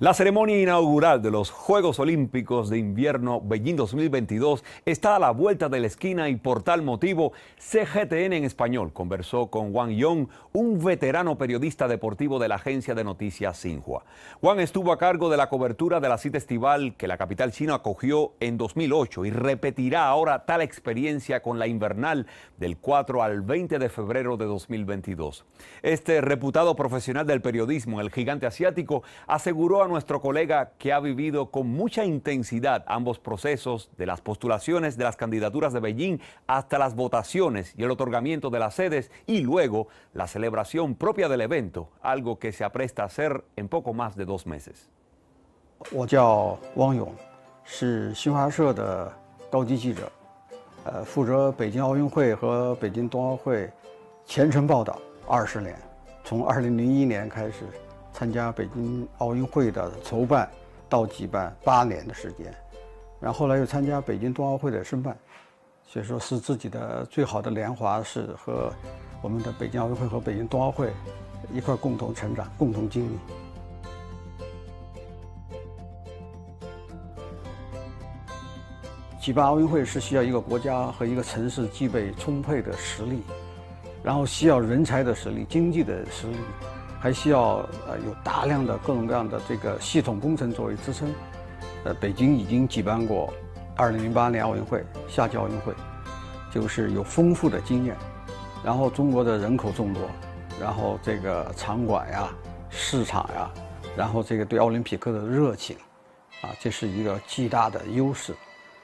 La ceremonia inaugural de los Juegos Olímpicos de Invierno Beijing 2022 está a la vuelta de la esquina y por tal motivo CGTN en español conversó con Wang Yong, un veterano periodista deportivo de la agencia de noticias Xinhua. Wang estuvo a cargo de la cobertura de la cita estival que la capital china acogió en 2008 y repetirá ahora tal experiencia con la invernal del 4 al 20 de febrero de 2022. Este reputado profesional del periodismo, el gigante asiático, aseguró a nuestro colega que ha vivido con mucha intensidad ambos procesos, de las postulaciones de las candidaturas de Beijing hasta las votaciones y el otorgamiento de las sedes y luego la celebración propia del evento, algo que se apresta a hacer en poco más de 2 meses. 我叫汪勇，是新华社的高级记者，负责北京奥运会和北京冬奥会前程报道20年，从2001年开始。 参加北京奥运会的筹办到举办8年的时间，然后后来又参加北京冬奥会的申办，所以说是自己的最好的年华是和我们的北京奥运会和北京冬奥会一块共同成长、共同经历。举办奥运会是需要一个国家和一个城市具备充沛的实力，然后需要人才的实力、经济的实力。 还需要有大量的各种各样的这个系统工程作为支撑。北京已经举办过2008年奥运会、夏季奥运会，就是有丰富的经验。然后中国的人口众多，然后这个场馆呀、市场呀，然后这个对奥林匹克的热情，这是一个巨大的优势。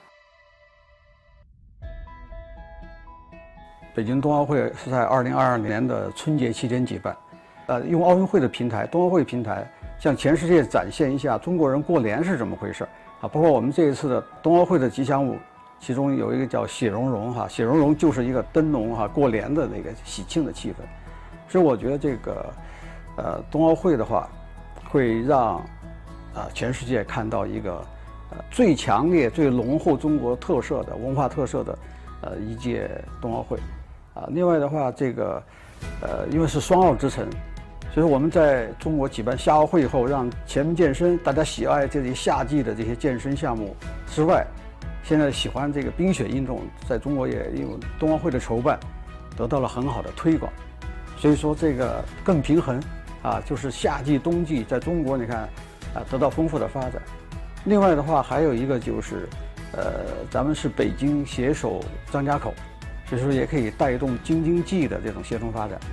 北京冬奥会是在2022年的春节期间举办。 用奥运会的平台、冬奥会平台，向全世界展现一下中国人过年是怎么回事啊！包括我们这一次的冬奥会的吉祥物，其中有一个叫血融融哈，血融融就是一个灯笼哈，过年的那个喜庆的气氛。所以我觉得这个冬奥会的话，会让全世界看到一个最强烈、最浓厚中国特色的文化特色的一届冬奥会另外的话，这个因为是双奥之城。 所以我们在中国举办夏奥会以后，让全民健身，大家喜爱这些夏季的这些健身项目之外，现在喜欢这个冰雪运动，在中国也因为冬奥会的筹办，得到了很好的推广。所以说这个更平衡就是夏季、冬季在中国你看得到丰富的发展。另外的话，还有一个就是咱们是北京携手张家口，所以说也可以带动京津冀的这种协同发展。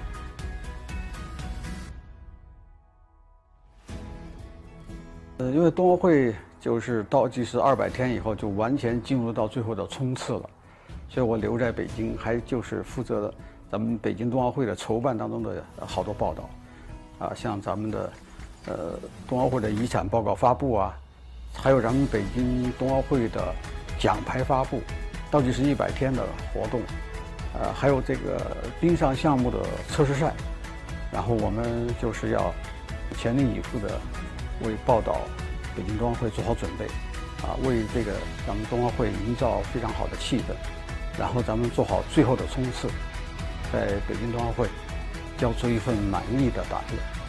因为冬奥会就是倒计时200天以后，就完全进入到最后的冲刺了，所以我留在北京，还就是负责了咱们北京冬奥会的筹办当中的好多报道，像咱们的冬奥会的遗产报告发布还有咱们北京冬奥会的奖牌发布，倒计时100天的活动，还有这个冰上项目的测试赛，然后我们就是要全力以赴的。 为报道北京冬奥会做好准备，为这个咱们冬奥会营造非常好的气氛，然后咱们做好最后的冲刺，在北京冬奥会交出一份满意的答卷。